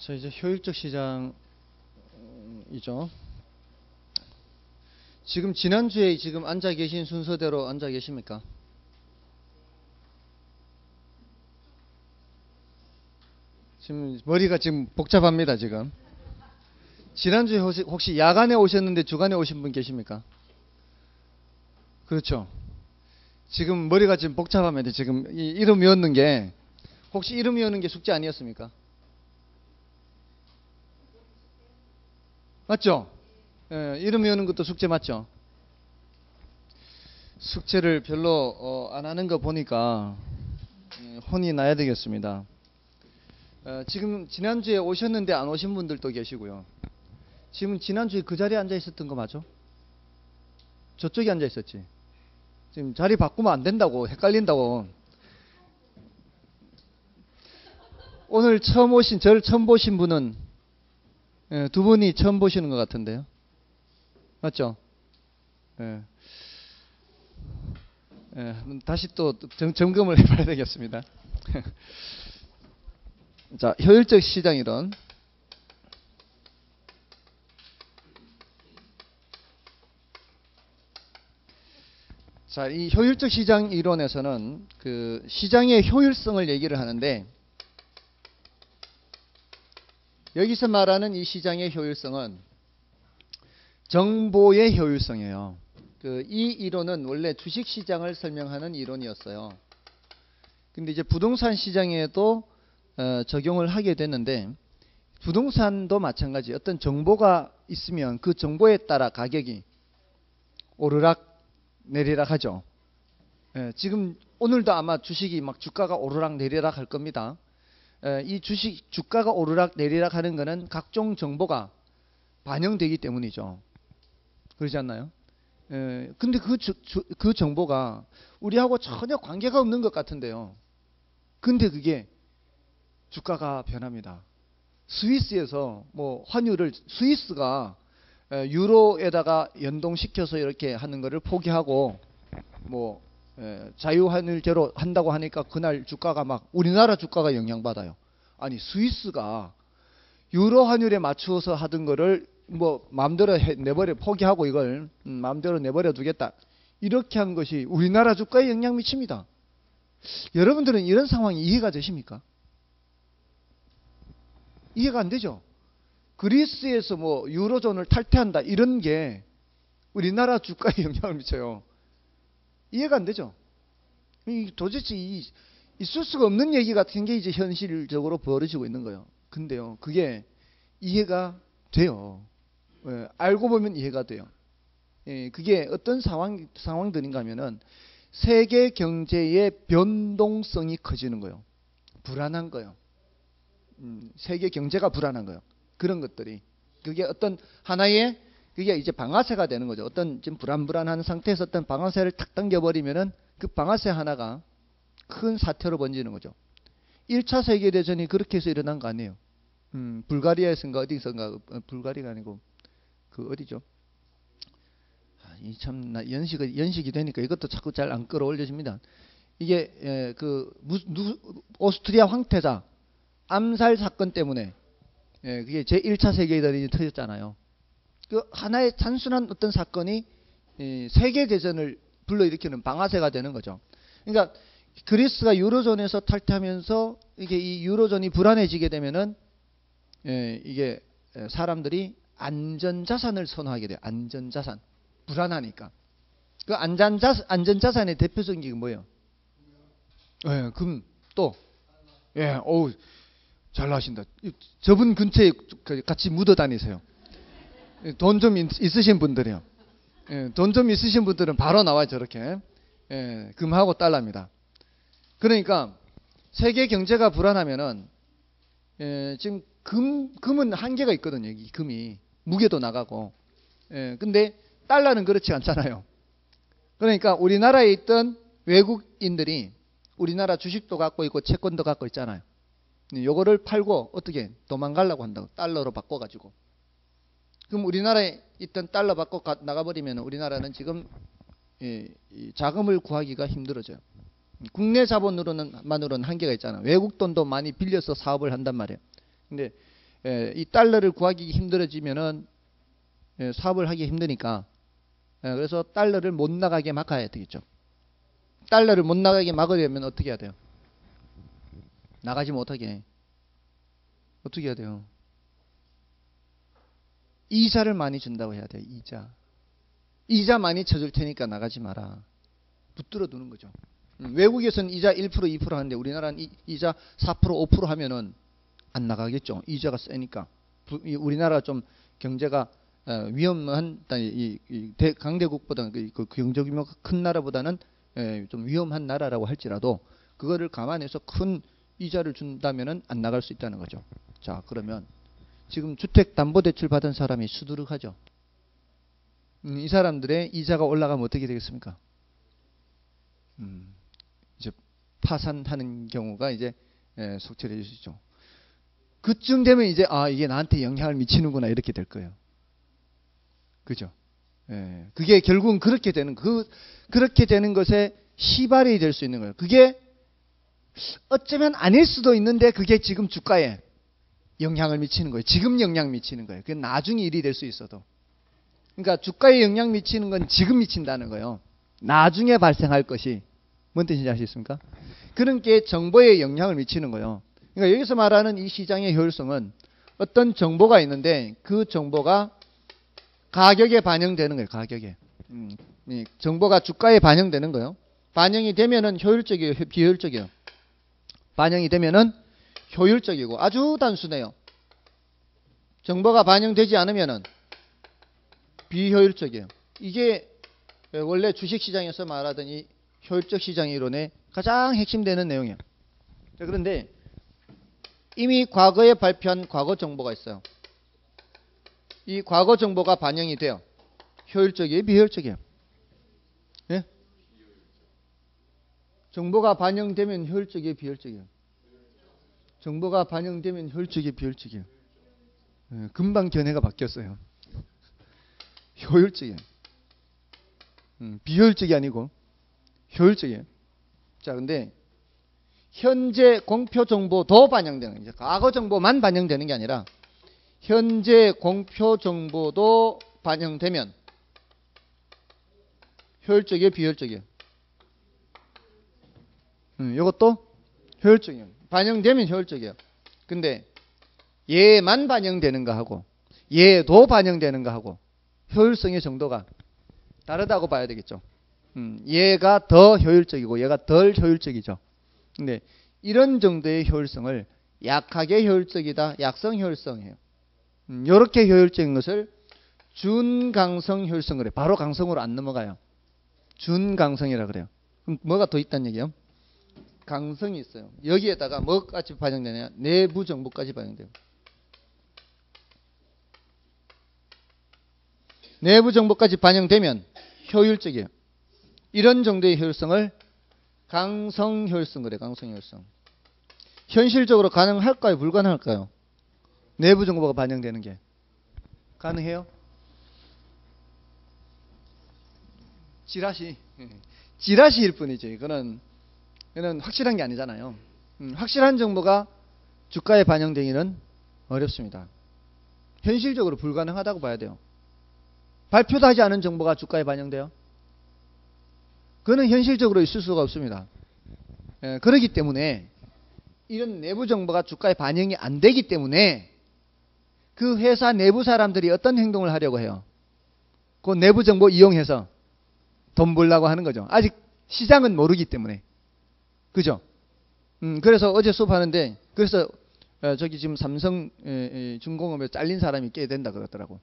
자, 이제 효율적 시장이죠. 지금 지난주에 지금 앉아 계신 순서대로 앉아 계십니까? 지금 머리가 지금 복잡합니다, 지금. 지난주에 혹시 야간에 오셨는데 주간에 오신 분 계십니까? 그렇죠. 지금 머리가 지금 복잡합니다. 지금 이 이름 외웠는 게 혹시 이름 외우는 게 숙제 아니었습니까? 맞죠? 예, 이름 외우는 것도 숙제 맞죠? 숙제를 별로 안 하는 거 보니까 혼이 나야 되겠습니다. 지금 지난주에 오셨는데 안 오신 분들도 계시고요. 지금 지난주에 그 자리에 앉아 있었던 거 맞죠? 저쪽에 앉아 있었지. 지금 자리 바꾸면 안 된다고, 헷갈린다고. 오늘 저를 처음 보신 분은 두 분이 처음 보시는 것 같은데요. 맞죠? 예. 다시 또 점검을 해봐야 되겠습니다. 자, 효율적 시장 이론. 자, 이 효율적 시장 이론에서는 그 시장의 효율성을 얘기를 하는데, 여기서 말하는 이 시장의 효율성은 정보의 효율성이에요. 이 이론은 원래 주식 시장을 설명하는 이론이었어요. 근데 이제 부동산 시장에도 적용을 하게 됐는데, 부동산도 마찬가지. 어떤 정보가 있으면 그 정보에 따라 가격이 오르락 내리락 하죠. 지금 오늘도 아마 주식이 막 주가가 오르락 내리락 할 겁니다. 이 주식 주가가 오르락 내리락 하는 거는 각종 정보가 반영되기 때문이죠. 그러지 않나요? 근데 그 정보가 우리하고 전혀 관계가 없는 것 같은데요. 근데 그게 주가가 변합니다. 스위스에서 뭐 환율을 스위스가 유로에다가 연동시켜서 이렇게 하는 거를 포기하고 뭐 자유환율제로 한다고 하니까 그날 주가가 막 우리나라 주가가 영향받아요. 아니 스위스가 유로 환율에 맞추어서 하던 거를 뭐 마음대로 내버려 포기하고 이걸 마음대로 내버려 두겠다. 이렇게 한 것이 우리나라 주가에 영향 미칩니다. 여러분들은 이런 상황이 이해가 되십니까? 이해가 안 되죠? 그리스에서 뭐 유로존을 탈퇴한다 이런 게 우리나라 주가에 영향을 미쳐요. 이해가 안 되죠? 도대체 있을 수가 없는 얘기 같은 게 이제 현실적으로 벌어지고 있는 거예요. 근데요, 그게 이해가 돼요. 알고 보면 이해가 돼요. 그게 어떤 상황들인가 하면은 세계 경제의 변동성이 커지는 거예요. 불안한 거예요. 세계 경제가 불안한 거예요. 그런 것들이. 그게 어떤 하나의, 그게 이제 방아쇠가 되는 거죠. 어떤 좀 불안한 상태에서 어떤 방아쇠를 탁 당겨버리면은 그 방아쇠 하나가 큰 사태로 번지는 거죠. 1차 세계대전이 그렇게 해서 일어난 거 아니에요. 불가리아에서인가 어디선가, 불가리아가 아니고, 그 어디죠? 참, 연식이 되니까 이것도 자꾸 잘 안 끌어올려집니다. 이게, 오스트리아 황태자 암살 사건 때문에, 그게 제1차 세계대전이 터졌잖아요. 그 하나의 단순한 어떤 사건이 세계대전을 불러일으키는 방아쇠가 되는 거죠. 그러니까 그리스가 유로존에서 탈퇴하면서 이게 이 유로존이 불안해지게 되면은 이게 사람들이 안전자산을 선호하게 돼요. 안전자산. 불안하니까. 그 안전자산의 대표적인 게 뭐예요? 금, 또. 어우, 잘 나신다. 저분 근처에 같이 묻어 다니세요. 돈 좀 있으신 분들이요. 돈 좀 있으신 분들은 바로 나와요, 저렇게. 금하고 달러입니다. 그러니까 세계 경제가 불안하면은 지금 금은 한계가 있거든요. 이 금이 무게도 나가고. 근데 달러는 그렇지 않잖아요. 그러니까 우리나라에 있던 외국인들이 우리나라 주식도 갖고 있고 채권도 갖고 있잖아요. 요거를 팔고 어떻게 도망가려고 한다고. 달러로 바꿔가지고. 그럼 우리나라에 있던 달러 받고 나가버리면 우리나라는 지금 자금을 구하기가 힘들어져요. 국내 자본으로는 한계가 있잖아요. 외국 돈도 많이 빌려서 사업을 한단 말이에요. 근데 이 달러를 구하기 힘들어지면은 사업을 하기 힘드니까 그래서 달러를 못 나가게 막아야 되겠죠. 달러를 못 나가게 막으려면 어떻게 해야 돼요? 나가지 못하게 어떻게 해야 돼요? 이자를 많이 준다고 해야 돼요. 이자 많이 쳐줄 테니까 나가지 마라. 붙들어 두는 거죠. 외국에서는 이자 1% 2% 하는데 우리나라는 이자 4% 5% 하면은 안 나가겠죠. 이자가 세니까. 우리나라가 좀 경제가 위험한 강대국보다 그 경제 규모가 큰 나라보다는 좀 위험한 나라라고 할지라도 그거를 감안해서 큰 이자를 준다면은 안 나갈 수 있다는 거죠. 자, 그러면 지금 주택담보대출 받은 사람이 수두룩하죠. 이 사람들의 이자가 올라가면 어떻게 되겠습니까? 이제 파산하는 경우가 이제 속출해지죠. 그쯤 되면 이제 이게 나한테 영향을 미치는구나 이렇게 될 거예요. 그죠? 그게 결국은 그렇게 되는 그렇게 되는 것에 시발이 될 수 있는 거예요. 그게 어쩌면 아닐 수도 있는데 그게 지금 주가에 영향을 미치는 거예요. 지금 영향 미치는 거예요. 그게 나중에 일이 될 수 있어도. 그러니까 주가에 영향 미치는 건 지금 미친다는 거예요. 나중에 발생할 것이 뭔 뜻인지 아시겠습니까? 그런 게 정보에 영향을 미치는 거예요. 그러니까 여기서 말하는 이 시장의 효율성은 어떤 정보가 있는데 그 정보가 가격에 반영되는 거예요. 가격에. 정보가 주가에 반영되는 거예요. 반영이 되면은 효율적이에요. 비효율적이에요. 반영이 되면은 효율적이고 아주 단순해요. 정보가 반영되지 않으면은 비효율적이에요. 이게 원래 주식시장에서 말하던 이 효율적 시장 이론의 가장 핵심되는 내용이에요. 자, 그런데 이미 과거에 발표한 과거 정보가 있어요. 이 과거 정보가 반영이 돼요. 효율적이에요? 비효율적이에요? 예? 정보가 반영되면 효율적이에요? 비효율적이에요? 정보가 반영되면 효율적이에요? 비효율적이에요? 예, 금방 견해가 바뀌었어요. 효율적이에요. 비효율적이 아니고 효율적이에요. 자, 근데 현재 공표 정보도 반영되는 거죠. 과거 정보만 반영되는 게 아니라 현재 공표 정보도 반영되면 효율적이에요, 비효율적이에요? 이것도 효율적이에요. 반영되면 효율적이에요. 근데 얘만 반영되는 거 하고 얘도 반영되는 거 하고 효율성의 정도가 다르다고 봐야 되겠죠. 얘가 더 효율적이고 얘가 덜 효율적이죠. 근데 이런 정도의 효율성을 약하게 효율적이다, 약성 효율성이에요. 이렇게 효율적인 것을 준강성 효율성 그래요. 바로 강성으로 안 넘어가요. 준강성이라 그래요. 그럼 뭐가 더 있다는 얘기예요? 강성이 있어요. 여기에다가 뭐까지 반영되냐? 내부 정보까지 반영돼요. 내부 정보까지 반영되면 효율적이에요. 이런 정도의 효율성을 강성 효율성 그래요. 강성 효율성. 현실적으로 가능할까요? 불가능할까요? 내부 정보가 반영되는 게 가능해요? 지라시일 뿐이죠. 이거는 확실한 게 아니잖아요. 확실한 정보가 주가에 반영되기는 어렵습니다. 현실적으로 불가능하다고 봐야 돼요. 발표도 하지 않은 정보가 주가에 반영돼요? 그거는 현실적으로 있을 수가 없습니다. 그렇기 때문에 이런 내부 정보가 주가에 반영이 안 되기 때문에 그 회사 내부 사람들이 어떤 행동을 하려고 해요? 그 내부 정보 이용해서 돈 벌려고 하는 거죠. 아직 시장은 모르기 때문에. 그죠? 그래서 어제 수업하는데 그래서 저기 지금 삼성 중공업에 잘린 사람이 꽤 된다 그러더라고.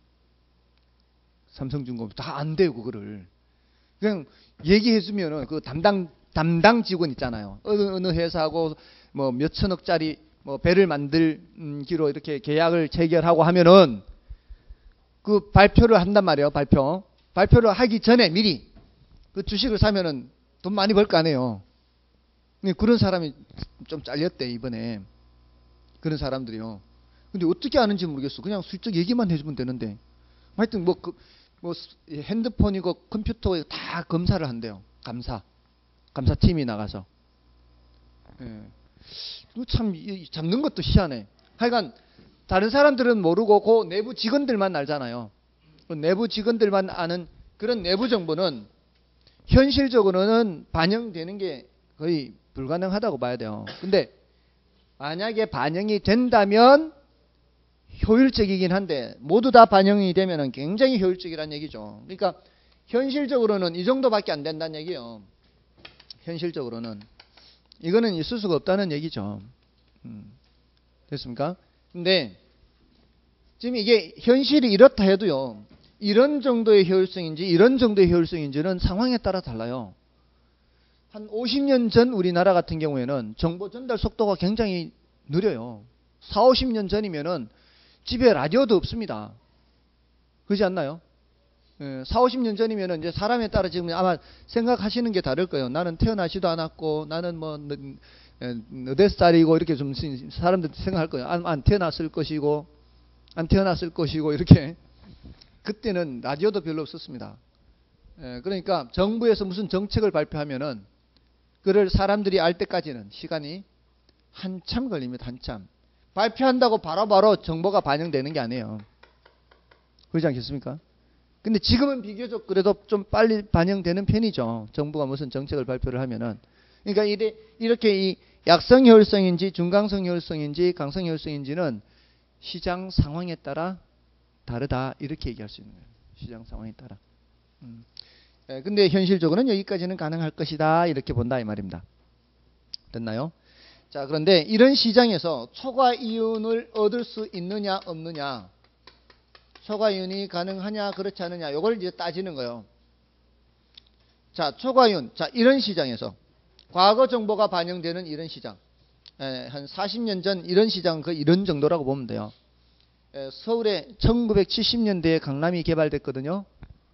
삼성중공업 다 안 돼요 그거를. 그냥 얘기해주면은 그 담당 직원 있잖아요. 어느 회사하고 뭐 몇천억짜리 뭐 배를 만들기로 이렇게 계약을 체결하고 하면은 그 발표를 한단 말이에요. 발표를 하기 전에 미리 그 주식을 사면은 돈 많이 벌 거 아니에요. 그런 사람이 좀 잘렸대 이번에. 그런 사람들이요. 근데 어떻게 아는지 모르겠어. 그냥 슬쩍 얘기만 해주면 되는데. 하여튼 뭐 핸드폰이고 컴퓨터 다 검사를 한대요. 감사팀이 나가서. 예. 참 잡는 것도 희한해. 하여간 다른 사람들은 모르고 그 내부 직원들만 알잖아요. 그 내부 직원들만 아는 그런 내부 정보는 현실적으로는 반영되는 게 거의 불가능하다고 봐야 돼요. 근데 만약에 반영이 된다면 효율적이긴 한데 모두 다 반영이 되면 굉장히 효율적이라는 얘기죠. 그러니까 현실적으로는 이 정도밖에 안 된다는 얘기예요. 현실적으로는. 이거는 있을 수가 없다는 얘기죠. 됐습니까? 근데 지금 이게 현실이 이렇다 해도요. 이런 정도의 효율성인지 이런 정도의 효율성인지는 상황에 따라 달라요. 한 50년 전 우리나라 같은 경우에는 정보 전달 속도가 굉장히 느려요. 4, 50년 전이면은 집에 라디오도 없습니다. 그렇지 않나요? 4, 50년 전이면은 이제 사람에 따라 지금 아마 생각하시는 게 다를 거예요. 나는 태어나지도 않았고, 나는 뭐, 몇 살이고, 이렇게 좀 사람들 생각할 거예요. 안 태어났을 것이고, 안 태어났을 것이고, 이렇게. 그때는 라디오도 별로 없었습니다. 그러니까 정부에서 무슨 정책을 발표하면은, 그를 사람들이 알 때까지는 시간이 한참 걸립니다. 한참. 발표한다고 바로바로 정보가 반영되는 게 아니에요. 그렇지 않겠습니까? 근데 지금은 비교적 그래도 좀 빨리 반영되는 편이죠. 정부가 무슨 정책을 발표를 하면은. 그러니까 이렇게 이 약성 효율성인지 중강성 효율성인지 강성 효율성인지는 시장 상황에 따라 다르다. 이렇게 얘기할 수 있는 거예요. 시장 상황에 따라. 근데 현실적으로는 여기까지는 가능할 것이다. 이렇게 본다 이 말입니다. 됐나요? 자, 그런데 이런 시장에서 초과 이윤을 얻을 수 있느냐 없느냐, 초과 이윤이 가능하냐 그렇지 않느냐, 이걸 이제 따지는 거예요. 자, 초과 이윤. 자, 이런 시장에서 과거 정보가 반영되는 이런 시장, 한 40년 전 이런 시장 그 이런 정도라고 보면 돼요. 서울에 1970년대에 강남이 개발됐거든요.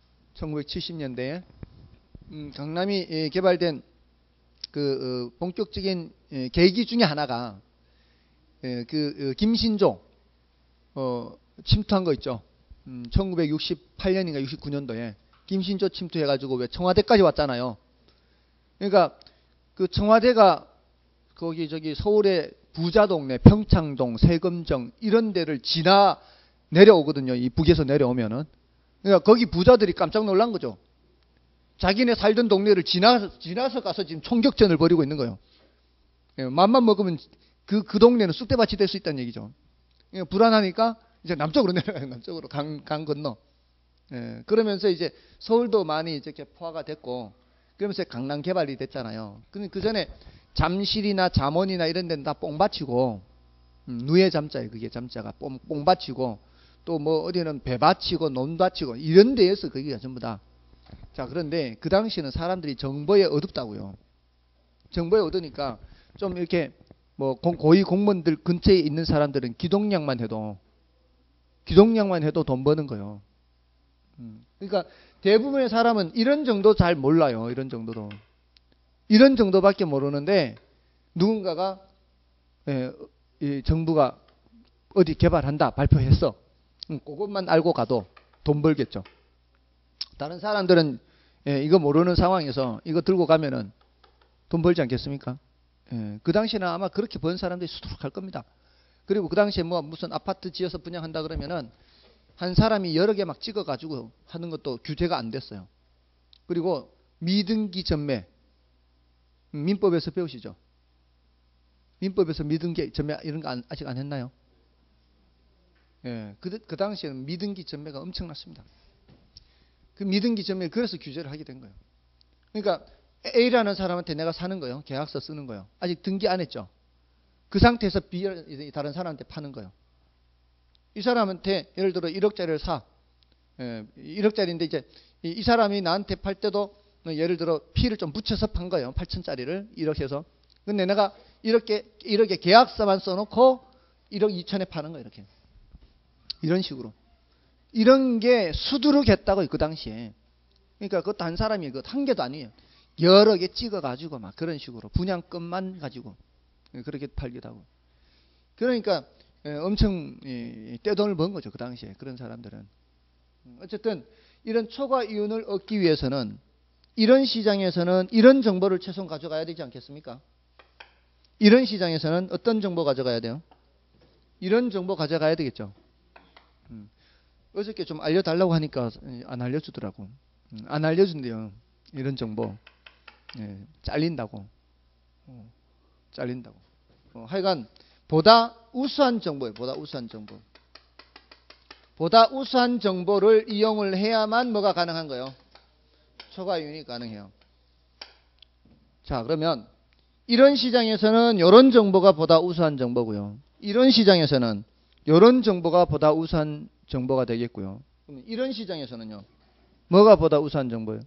1970년대에 강남이 개발된 그 본격적인 계기 중에 하나가 김신조 침투한 거 있죠. 1968년인가 69년도에 김신조 침투해가지고 왜 청와대까지 왔잖아요. 그러니까 그 청와대가 거기 저기 서울의 부자 동네 평창동, 세금정 이런 데를 지나 내려오거든요. 이 북에서 내려오면은. 그러니까 거기 부자들이 깜짝 놀란 거죠. 자기네 살던 동네를 지나서 가서 지금 총격전을 벌이고 있는 거예요. 맘만 먹으면 그 동네는 쑥대밭이 될 수 있다는 얘기죠. 불안하니까 이제 남쪽으로 내려가요. 남쪽으로 강 건너. 그러면서 이제 서울도 많이 이렇게 포화가 됐고, 그러면서 강남 개발이 됐잖아요. 근데 그 전에 잠실이나 잠원이나 이런 데는 다 뽕밭이고, 누에 잠자예요. 그게 잠자가 뽕밭이고, 또 뭐 어디는 배밭이고 논밭이고 이런 데에서 거기가 전부 다. 자, 그런데 그 당시에는 사람들이 정보에 어둡다고요. 정보에 얻으니까 좀 이렇게 뭐 고위 공무원들 근처에 있는 사람들은 기동량만 해도 돈 버는 거예요. 그러니까 대부분의 사람은 이런 정도 잘 몰라요. 이런 정도도. 이런 정도밖에 모르는데 누군가가 이 정부가 어디 개발한다 발표했어. 그것만 알고 가도 돈 벌겠죠. 다른 사람들은 이거 모르는 상황에서 이거 들고 가면은 돈 벌지 않겠습니까? 그 당시에는 아마 그렇게 번 사람들이 수두룩할 겁니다. 그리고 그 당시에 뭐 무슨 아파트 지어서 분양한다 그러면은 한 사람이 여러 개 막 찍어가지고 하는 것도 규제가 안 됐어요. 그리고 미등기 전매, 민법에서 배우시죠? 민법에서 미등기 전매 이런 거 아직 안 했나요? 그 당시에는 미등기 전매가 엄청났습니다. 그 미등기 전매 그래서 규제를 하게 된 거예요. 그러니까 A라는 사람한테 내가 사는 거예요. 계약서 쓰는 거예요. 아직 등기 안 했죠. 그 상태에서 B 다른 사람한테 파는 거예요. 이 사람한테 예를 들어 1억짜리를 사. 1억짜리인데 이제 이 사람이 나한테 팔 때도 예를 들어 P를 좀 붙여서 판 거예요. 8천짜리를 1억 해서. 근데 내가 이렇게 계약서만 써놓고 1억 2천에 파는 거예요. 이렇게. 이런 식으로. 이런 게 수두룩했다고요. 그 당시에. 그러니까 그것도 한 사람이 한 개도 아니에요. 여러 개 찍어가지고 막 그런 식으로 분양권만 가지고 그렇게 팔기도 하고. 그러니까 엄청 떼돈을 번 거죠. 그 당시에 그런 사람들은. 어쨌든 이런 초과 이윤을 얻기 위해서는 이런 시장에서는 이런 정보를 최소한 가져가야 되지 않겠습니까? 이런 시장에서는 어떤 정보 가져가야 돼요? 이런 정보 가져가야 되겠죠. 어저께 좀 알려달라고 하니까 안 알려주더라고. 안 알려준대요. 이런 정보. 예, 잘린다고. 잘린다고. 하여간 보다 우수한 정보예요. 보다 우수한 정보. 보다 우수한 정보를 이용을 해야만 뭐가 가능한 거예요? 초과이윤이 가능해요. 자, 그러면 이런 시장에서는 이런 정보가 보다 우수한 정보고요. 이런 시장에서는 이런 정보가 보다 우수한 정보가 되겠고요. 이런 시장에서는요. 뭐가 보다 우수한 정보예요?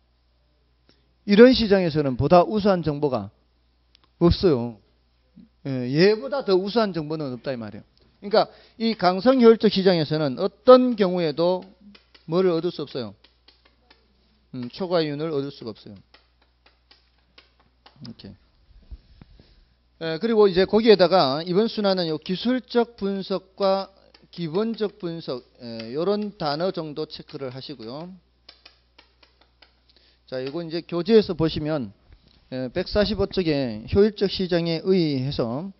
이런 시장에서는 보다 우수한 정보가 없어요. 얘보다 더 우수한 정보는 없다 이 말이에요. 그러니까 이 강성효율적 시장에서는 어떤 경우에도 뭐를 얻을 수 없어요? 초과이윤을 얻을 수가 없어요. 이렇게. 그리고 이제 거기에다가 이번 순환은 요 기술적 분석과 기본적 분석 이런 단어 정도 체크를 하시고요. 자, 이거 이제 교재에서 보시면 145쪽에 효율적 시장에 의해서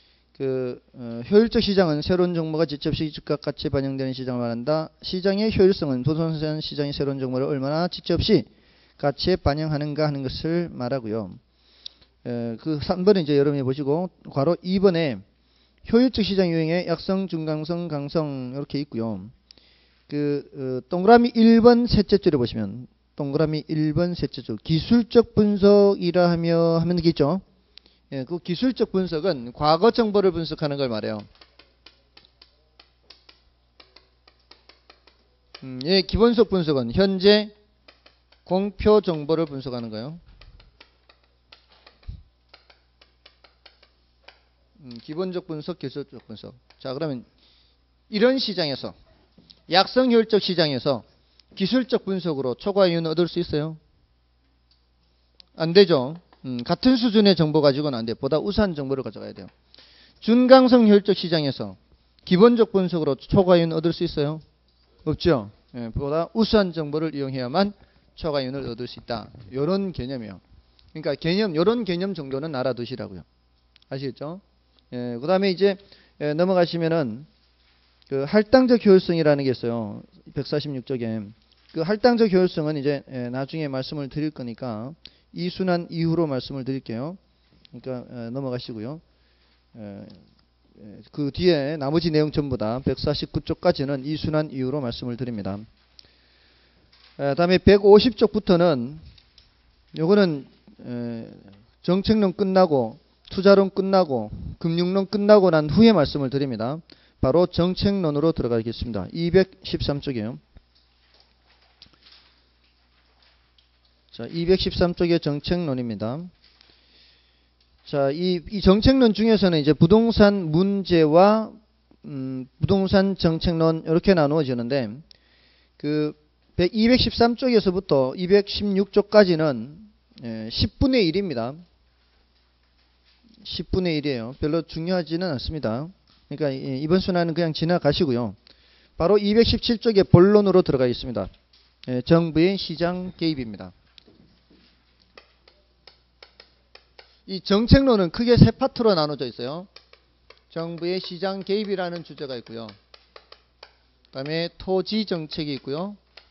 효율적 시장은 새로운 정보가 직접시 즉각 같이 반영되는 시장을 말한다. 시장의 효율성은 부동산 시장의 새로운 정보를 얼마나 직접시 같이 반영하는가 하는 것을 말하고요. 그 3번은 이제 여러분이 보시고 괄호 2번에 효율적 시장 유형의 약성, 중강성, 강성 이렇게 있고요. 동그라미 1번 셋째 줄에 보시면 동그라미 1번 셋째 줄 기술적 분석이라 하면 되겠죠. 예, 그 기술적 분석은 과거 정보를 분석하는 걸 말해요. 예, 기본적 분석은 현재 공표 정보를 분석하는 거예요. 기본적 분석, 기술적 분석. 자, 그러면 이런 시장에서 약성 효율적 시장에서 기술적 분석으로 초과이윤을 얻을 수 있어요? 안 되죠. 같은 수준의 정보 가지고는 안 돼요. 보다 우수한 정보를 가져가야 돼요. 준강성 효율적 시장에서 기본적 분석으로 초과이윤을 얻을 수 있어요? 없죠. 예, 보다 우수한 정보를 이용해야만 초과이윤을 얻을 수 있다. 이런 개념이에요. 그러니까 이런 개념 정도는 알아두시라고요. 아시겠죠? 예, 그 다음에 이제 넘어가시면은 그 할당적 효율성이라는 게 있어요. 146쪽에. 그 할당적 효율성은 이제 나중에 말씀을 드릴 거니까 이 순환 이후로 말씀을 드릴게요. 그러니까 넘어가시고요. 그 뒤에 나머지 내용 전부 다 149쪽까지는 이 순환 이후로 말씀을 드립니다. 다음에 150쪽부터는 요거는 정책론 끝나고 투자론 끝나고 금융론 끝나고 난 후에 말씀을 드립니다. 바로 정책론으로 들어가겠습니다. 213쪽이에요. 자, 213쪽의 정책론입니다. 자, 이 정책론 중에서는 이제 부동산 문제와 부동산 정책론 이렇게 나누어지는데 그 213쪽에서부터 216쪽까지는 10분의 1입니다. 10분의 1이에요. 별로 중요하지는 않습니다. 그러니까 이번 순환은 그냥 지나가시고요. 바로 217쪽의 본론으로 들어가 있습니다. 정부의 시장 개입입니다. 이 정책론은 크게 세 파트로 나눠져 있어요. 정부의 시장 개입이라는 주제가 있고요. 그 다음에 토지 정책이 있고요.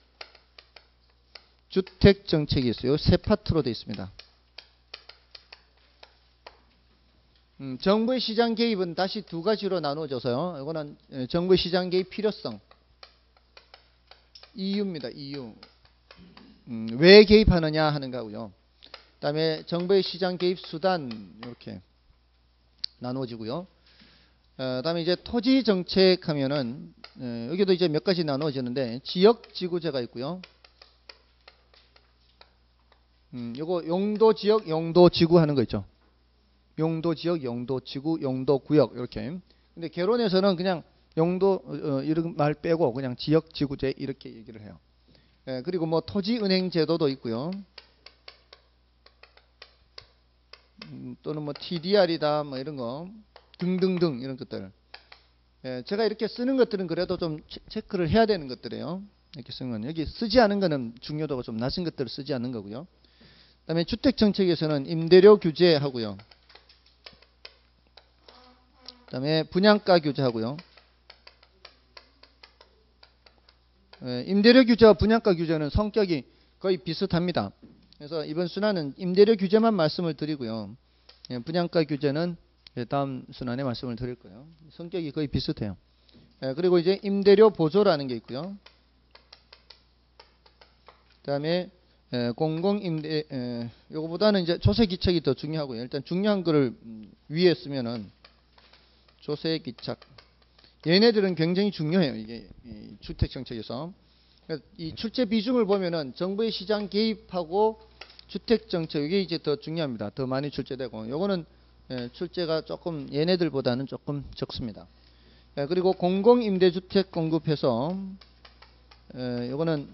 주택 정책이 있어요. 세 파트로 되어 있습니다. 정부의 시장 개입은 다시 두 가지로 나누어져서요. 이거는 정부의 시장 개입 필요성. 이유입니다. 이유. 왜 개입하느냐 하는 거고요. 그 다음에 정부의 시장 개입 수단 이렇게 나누어지고요. 그 다음에 이제 토지 정책 하면은 여기도 이제 몇 가지 나누어지는데 지역 지구제가 있고요. 요거 용도 지역, 용도 지구 하는 거 있죠. 용도 지역, 용도 지구, 용도 구역 이렇게. 근데 개론에서는 그냥 용도 이런 말 빼고 그냥 지역 지구제 이렇게 얘기를 해요. 그리고 뭐 토지 은행 제도도 있고요. 또는 뭐 TDR이다 뭐 이런 거 등등등 이런 것들. 제가 이렇게 쓰는 것들은 그래도 좀 체크를 해야 되는 것들이에요. 이렇게 쓰는 건 여기 쓰지 않은 거는 중요도가 좀 낮은 것들을 쓰지 않는 거고요. 그다음에 주택 정책에서는 임대료 규제 하고요. 그다음에 분양가 규제하고요. 임대료 규제와 분양가 규제는 성격이 거의 비슷합니다. 그래서 이번 순환은 임대료 규제만 말씀을 드리고요. 분양가 규제는 다음 순환에 말씀을 드릴 거예요. 성격이 거의 비슷해요. 그리고 이제 임대료 보조라는 게 있고요. 그다음에 공공임대 요거보다는 이제 조세기착이 더 중요하고요. 일단 중요한 거를 위에 쓰면은 조세기착. 얘네들은 굉장히 중요해요. 이게 이 주택 정책에서. 이 출제 비중을 보면은 정부의 시장 개입하고 주택 정책 이게 이제 더 중요합니다. 더 많이 출제되고 요거는 출제가 조금 얘네들보다는 조금 적습니다. 그리고 공공임대주택 공급해서 요거는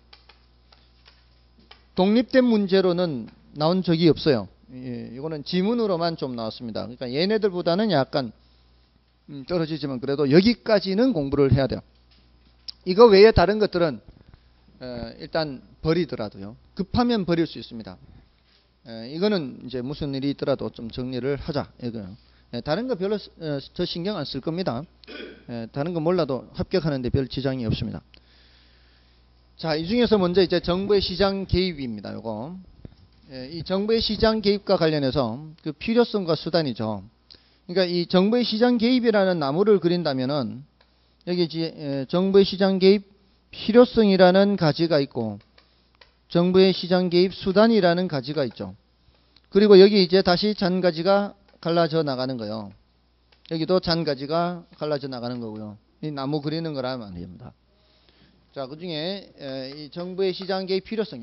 독립된 문제로는 나온 적이 없어요. 이거는 지문으로만 좀 나왔습니다. 그러니까 얘네들보다는 약간 떨어지지만 그래도 여기까지는 공부를 해야 돼요. 이거 외에 다른 것들은 일단 버리더라도요. 급하면 버릴 수 있습니다. 이거는 이제 무슨 일이 있더라도 좀 정리를 하자. 이거요. 다른 거 별로 더 신경 안 쓸 겁니다. 다른 거 몰라도 합격하는데 별 지장이 없습니다. 자, 이 중에서 먼저 이제 정부의 시장 개입입니다. 요거. 이 정부의 시장 개입과 관련해서 그 필요성과 수단이죠. 그러니까 이 정부의 시장 개입이라는 나무를 그린다면은 여기 이제 정부의 시장 개입 필요성이라는 가지가 있고 정부의 시장 개입 수단이라는 가지가 있죠. 그리고 여기 이제 다시 잔가지가 갈라져 나가는 거예요. 여기도 잔가지가 갈라져 나가는 거고요. 이 나무 그리는 거란 말입니다. 자, 그 중에 이 정부의 시장 개입 필요성이요.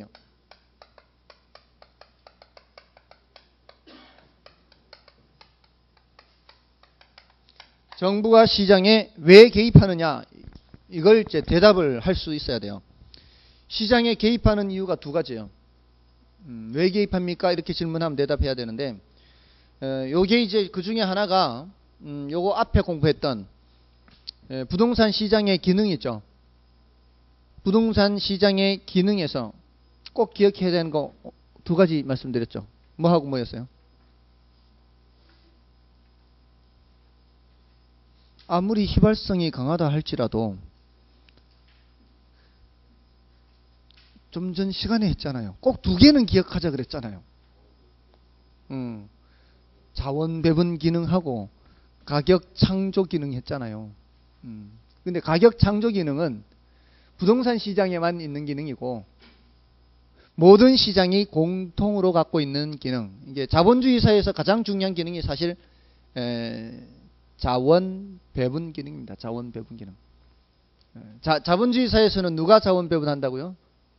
정부가 시장에 왜 개입하느냐 이걸 이제 대답을 할 수 있어야 돼요. 시장에 개입하는 이유가 두 가지예요. 왜 개입합니까? 이렇게 질문하면 대답해야 되는데 요게 이제 그 중에 하나가 요거 앞에 공부했던 부동산 시장의 기능이 있죠. 부동산 시장의 기능에서 꼭 기억해야 되는 거 두 가지 말씀드렸죠. 뭐하고 뭐였어요? 아무리 휘발성이 강하다 할지라도 좀 전 시간에 했잖아요. 꼭 두 개는 기억하자 그랬잖아요. 자원 배분 기능하고 가격 창조 기능 했잖아요. 근데 가격 창조 기능은 부동산 시장에만 있는 기능이고 모든 시장이 공통으로 갖고 있는 기능. 이게 자본주의 사회에서 가장 중요한 기능이 사실 자원 배분 기능입니다. 자원 배분 기능. 자본주의 사회에서는 누가 자원 배분한다고요?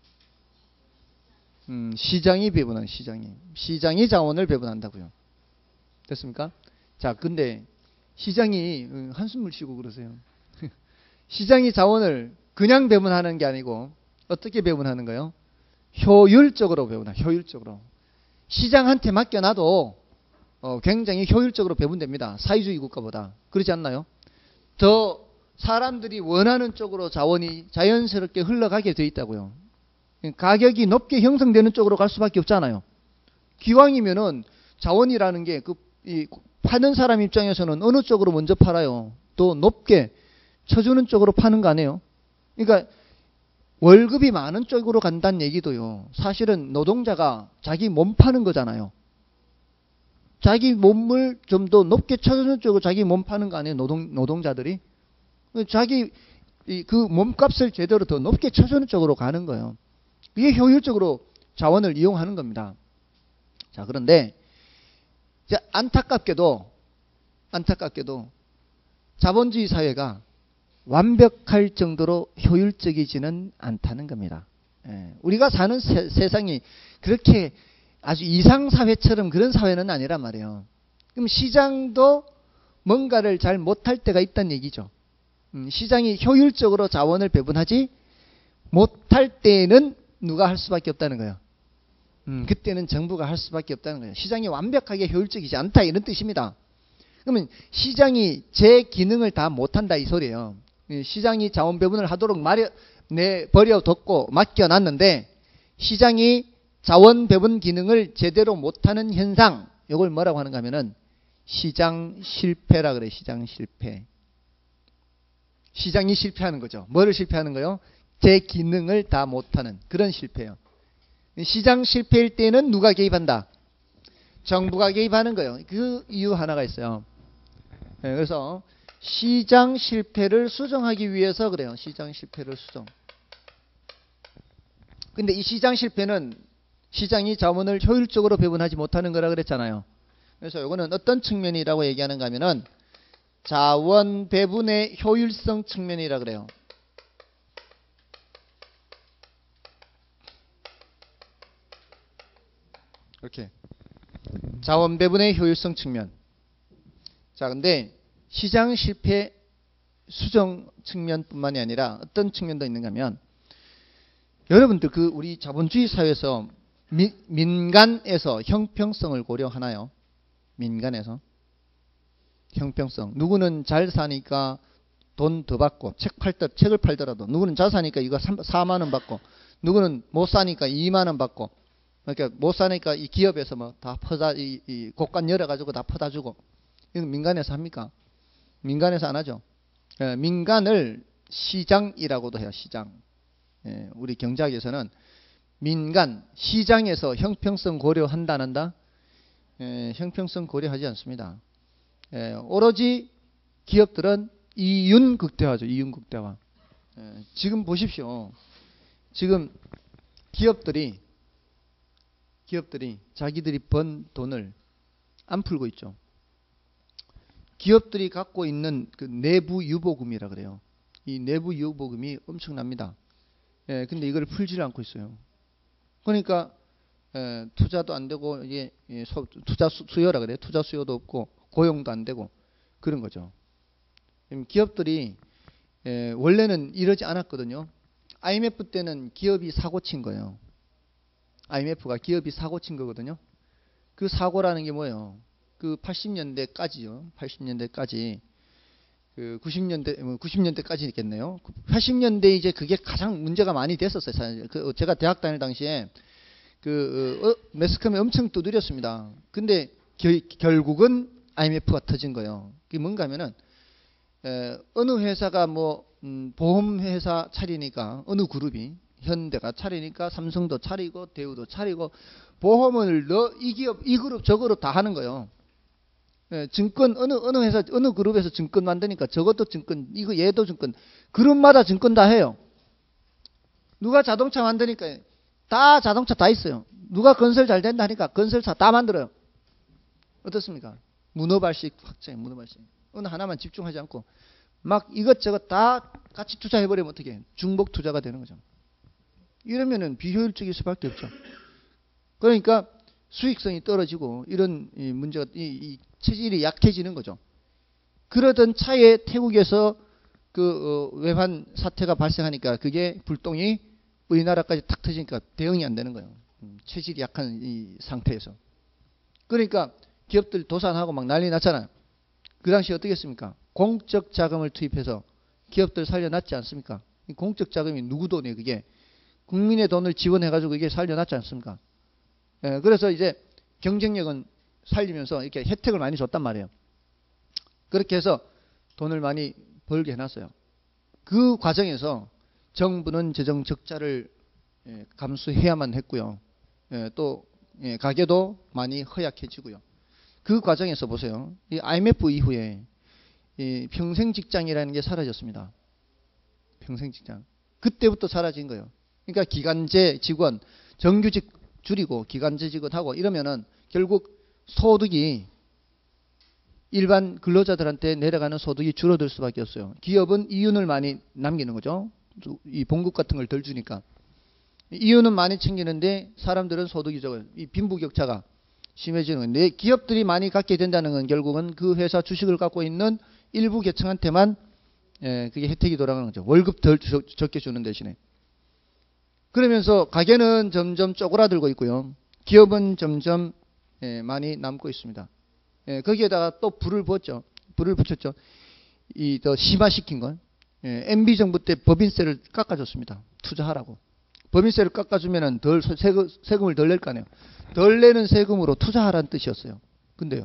시장이 배분한 시장이 자원을 배분한다고요. 됐습니까? 자, 근데 시장이 한숨을 쉬고 그러세요. 시장이 자원을 그냥 배분하는 게 아니고 어떻게 배분하는 거예요? 효율적으로 배분하. 효율적으로. 시장한테 맡겨놔도 굉장히 효율적으로 배분됩니다. 사회주의 국가보다. 그렇지 않나요? 더 사람들이 원하는 쪽으로 자원이 자연스럽게 흘러가게 돼 있다고요. 가격이 높게 형성되는 쪽으로 갈 수밖에 없잖아요. 기왕이면은 자원이라는 게 파는 사람 입장에서는 어느 쪽으로 먼저 팔아요? 또 높게 쳐주는 쪽으로 파는 거 아니에요? 그러니까 월급이 많은 쪽으로 간다는 얘기도요. 사실은 노동자가 자기 몸 파는 거잖아요. 자기 몸을 좀 더 높게 쳐주는 쪽으로 자기 몸 파는 거 아니에요? 노동자들이. 자기 그 몸값을 제대로 더 높게 쳐주는 쪽으로 가는 거예요. 이게 효율적으로 자원을 이용하는 겁니다. 자, 그런데 이제 안타깝게도 자본주의 사회가 완벽할 정도로 효율적이지는 않다는 겁니다. 우리가 사는 세상이 그렇게 아주 이상사회처럼 그런 사회는 아니란 말이에요. 그럼 시장도 뭔가를 잘 못할 때가 있다는 얘기죠. 시장이 효율적으로 자원을 배분하지 못할 때에는 누가 할 수밖에 없다는 거예요. 그때는 정부가 할 수밖에 없다는 거예요. 시장이 완벽하게 효율적이지 않다 이런 뜻입니다. 그러면 시장이 제 기능을 다 못한다 이 소리예요. 시장이 자원 배분을 하도록 버려뒀고 맡겨놨는데 시장이 자원 배분 기능을 제대로 못하는 현상, 이걸 뭐라고 하는가 하면은 시장 실패라 그래. 시장 실패. 시장이 실패하는 거죠. 뭐를 실패하는 거요? 제 기능을 다 못하는 그런 실패예요. 시장 실패일 때는 누가 개입한다? 정부가 개입하는 거예요. 그 이유 하나가 있어요. 그래서 시장 실패를 수정하기 위해서 그래요. 시장 실패를 수정. 근데 이 시장 실패는 시장이 자원을 효율적으로 배분하지 못하는 거라 그랬잖아요. 그래서 이거는 어떤 측면이라고 얘기하는가 하면은 자원 배분의 효율성 측면이라 그래요. 이렇게 자원 배분의 효율성 측면. 자, 근데 시장 실패 수정 측면뿐만이 아니라 어떤 측면도 있는가 하면 여러분들 그 우리 자본주의 사회에서 민간에서 형평성을 고려하나요? 민간에서 형평성. 누구는 잘 사니까 돈 더 받고 책을 팔더라도 누구는 잘 사니까 이거 4만 원 받고 누구는 못 사니까 2만 원 받고 그러니까 못 사니까 이 기업에서 뭐 다 퍼다 이 곡간 열어 가지고 다 퍼다 주고. 이건 민간에서 합니까? 민간에서 안 하죠. 민간을 시장이라고도 해요. 시장. 우리 경제학에서는 민간 시장에서 형평성 고려한다 안 한다? 형평성 고려하지 않습니다. 오로지 기업들은 이윤 극대화죠. 이윤 극대화. 지금 보십시오. 지금 기업들이 자기들이 번 돈을 안 풀고 있죠. 기업들이 갖고 있는 그 내부 유보금이라 그래요. 이 내부 유보금이 엄청납니다. 근데 이걸 풀지를 않고 있어요. 그러니까 투자도 안 되고 이게 투자 수요라 그래요. 투자 수요도 없고 고용도 안 되고 그런 거죠. 기업들이 원래는 이러지 않았거든요. IMF 때는 기업이 사고 친 거예요. IMF가 기업이 사고 친 거거든요. 그 사고라는 게 뭐예요? 그 80년대까지요. 80년대까지 그 90년대까지겠네요. 80년대 이제 그게 가장 문제가 많이 됐었어요. 사실. 제가 대학 다닐 당시에 매스컴이 엄청 두드렸습니다. 근데 결국은 IMF가 터진 거예요. 그게 뭔가 하면은 어느 회사가 보험회사 차리니까 어느 그룹이 현대가 차리니까 삼성도 차리고 대우도 차리고 보험을 이 기업 이 그룹 저 그룹 다 하는 거예요. 증권 어느 회사 어느 그룹에서 증권 만드니까 저것도 증권 이거 얘도 증권 그룹마다 증권 다 해요. 누가 자동차 만드니까 다 자동차 다 있어요. 누가 건설 잘 된다 하니까 건설사 다 만들어요. 어떻습니까? 문어발식 확장해. 문어발식. 어느 하나만 집중하지 않고 막 이것저것 다 같이 투자해버리면 어떻게 해? 중복 투자가 되는 거죠. 이러면은 비효율적일 수밖에 없죠. 그러니까 수익성이 떨어지고 이런 문제가 이 체질이 약해지는 거죠. 그러던 차에 태국에서 외환 사태가 발생하니까 그게 불똥이 우리나라까지 탁 터지니까 대응이 안 되는 거예요. 체질이 약한 이 상태에서. 그러니까 기업들 도산하고 막 난리 났잖아요. 그 당시 어떻게 했습니까? 공적 자금을 투입해서 기업들 살려놨지 않습니까? 공적 자금이 누구 돈이에요? 그게 국민의 돈을 지원해가지고 이게 살려놨지 않습니까? 그래서 이제 경쟁력은 살리면서 이렇게 혜택을 많이 줬단 말이에요. 그렇게 해서 돈을 많이 벌게 해놨어요. 그 과정에서 정부는 재정 적자를 감수해야만 했고요. 또 가계도 많이 허약해지고요. 그 과정에서 보세요. 이 IMF 이후에 이 평생 직장이라는 게 사라졌습니다. 평생 직장. 그때부터 사라진 거예요. 그러니까 기간제 직원, 정규직 줄이고 기간제 직원하고 이러면은 결국 소득이 일반 근로자들한테 내려가는 소득이 줄어들 수밖에 없어요. 기업은 이윤을 많이 남기는 거죠. 이 봉급 같은 걸 덜 주니까. 이윤은 많이 챙기는데 사람들은 소득이 적어요. 이 빈부격차가 심해지는 건데 기업들이 많이 갖게 된다는 건 결국은 그 회사 주식을 갖고 있는 일부 계층한테만 그게 혜택이 돌아가는 거죠. 월급 덜 적게 주는 대신에. 그러면서 가게는 점점 쪼그라들고 있고요. 기업은 점점 많이 남고 있습니다. 거기에다가 또 불을 붙였죠. 더 심화시킨 건 MB 정부 때 법인세를 깎아줬습니다. 투자하라고. 법인세를 깎아주면은 세금을 덜 낼 거 아니에요. 덜 내는 세금으로 투자하라는 뜻이었어요. 근데요,